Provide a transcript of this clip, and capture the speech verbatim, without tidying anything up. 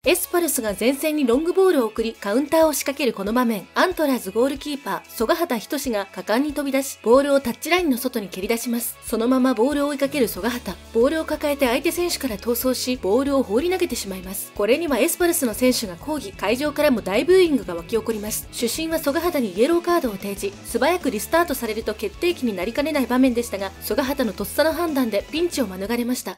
エスパルスが前線にロングボールを送りカウンターを仕掛けるこの場面、アントラーズゴールキーパー曽我畑仁が果敢に飛び出し、ボールをタッチラインの外に蹴り出します。そのままボールを追いかける曽我畑、ボールを抱えて相手選手から逃走し、ボールを放り投げてしまいます。これにはエスパルスの選手が抗議、会場からも大ブーイングが沸き起こります。主審は曽我畑にイエローカードを提示、素早くリスタートされると決定機になりかねない場面でしたが、曽我畑のとっさの判断でピンチを免れました。